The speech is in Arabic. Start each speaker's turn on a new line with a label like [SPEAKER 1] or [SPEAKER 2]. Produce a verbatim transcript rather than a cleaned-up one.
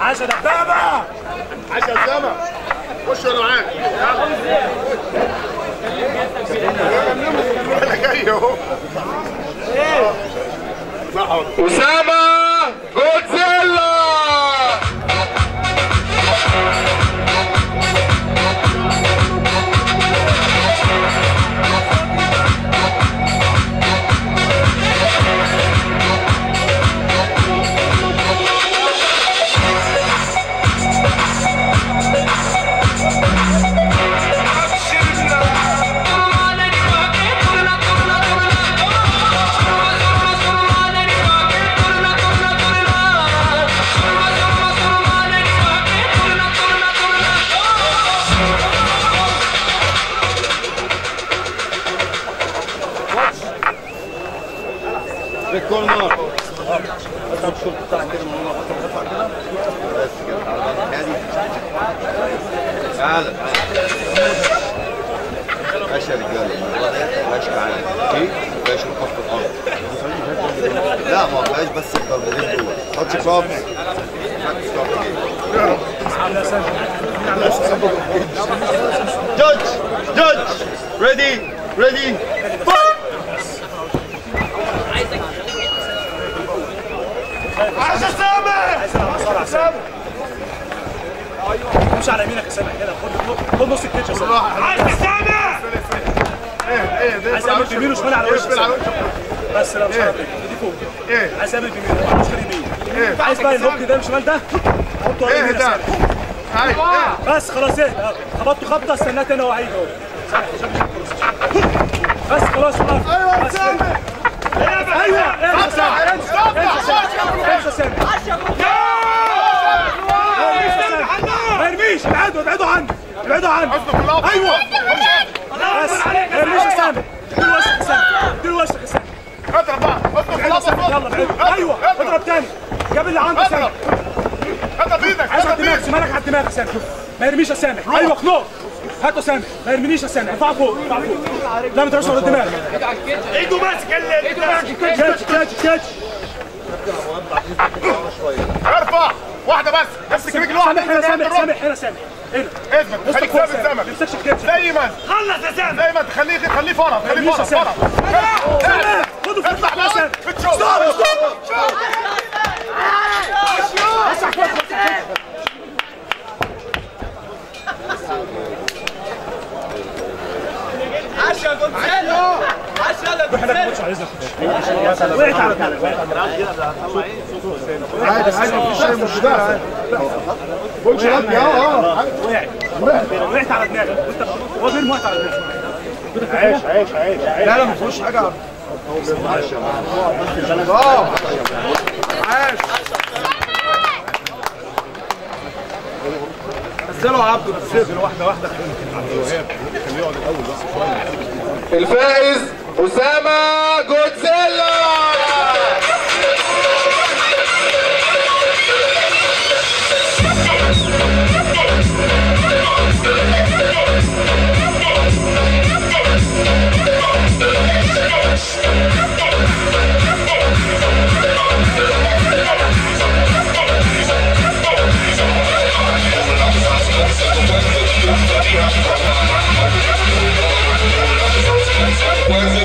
[SPEAKER 1] عايشه دبابه.
[SPEAKER 2] عايشه اسامه. خش انا معاك. يلا انا جاي اهو.
[SPEAKER 3] اسامه جودزيلا.
[SPEAKER 4] بالكورنر اضرب الشوط بتاعك كده من هنا اطلع كده بس كده هادي تعالى ماشي يا رجاله ماشي معايا اوكي ماشي نحط الارض لا ما بقاش بس الضربتين دول تاتش كلاب جادج جادج ريدي ريدي
[SPEAKER 1] عايز اسامه. اسامه امشي على يمينك يا سامح كده. خد خد نص الكتش يا سامح. عايز اسامه.
[SPEAKER 2] ايه ايه
[SPEAKER 1] عايز اعمل يمين وشمال على وشك بس. لا مش عارف ايدي فوق.
[SPEAKER 2] ايه
[SPEAKER 1] عايز اعمل يمين مش يمين. ايه عايز بقى الهوك ده شمال ده حطه على يمين. ايه بس خلاص. ايه خبطته خبطه استناه تاني. هو هيجي اهو. بس خلاص خلاص. ايوه سامح. ايوه ايه سامح. امشي سامح. ما يرميش. ابعدوا ابعدوا عني ابعدوا عني. ايوه بس ما يرميش يا سامح. اديله وشك يا سامح. اديله وشك يا سامح.
[SPEAKER 2] اضرب بقى اضرب.
[SPEAKER 1] يلا ابعدوا. ايوه اضرب تاني. جاب اللي عنده سامح.
[SPEAKER 2] اضرب ايدك.
[SPEAKER 1] عايز على الدماغ. شمالك على الدماغ يا سامح. ما يرميش يا سامح. ايوه خنوق. هاتوا سامح. ما يرمينيش يا سامح. ارفعه فوق ارفعه فوق. لا ما تروحش على الدماغ. ايده ماسك. ايده ماسك. كاتش كاتش كاتش.
[SPEAKER 2] ارفع واحده بس. امسك رجل واحده.
[SPEAKER 1] هنا سامح. سامح هنا سامح. هنا
[SPEAKER 2] اثبت. خليك ثابت زي ما
[SPEAKER 1] ما تمسكش الكتف.
[SPEAKER 2] زي ما
[SPEAKER 1] خلص يا سامح.
[SPEAKER 2] زي ما تخليه خليه فرط. خليه فرط فرط.
[SPEAKER 1] خدوا في
[SPEAKER 2] اطلع بقى.
[SPEAKER 1] سامح.
[SPEAKER 2] بتشوف
[SPEAKER 5] عشا يا جونزيلا. عشا يا جونزيلا.
[SPEAKER 1] وقعت على دماغك.
[SPEAKER 2] عادي عادي مفيش اي مشكله. قول شرط يا اه
[SPEAKER 1] وقعت وقعت على دماغك. وانت هو بيرمي وقعت على دماغك.
[SPEAKER 2] عيش عيش عيش.
[SPEAKER 4] لا لا ما فيهوش حاجه.
[SPEAKER 2] اه عاش.
[SPEAKER 4] نزلوا عبده
[SPEAKER 2] نزل واحده واحده. خليه يقعد الاول بس شويه.
[SPEAKER 3] الفائز اسامه جودزيلا.
[SPEAKER 6] Was